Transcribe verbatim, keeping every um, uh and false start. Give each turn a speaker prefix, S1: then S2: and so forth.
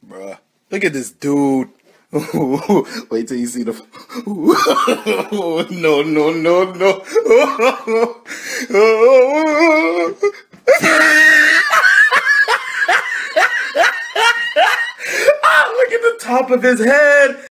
S1: Bruh. Look at this dude. Wait till you see the... No, no, no, no. Ah, look at the top of his head.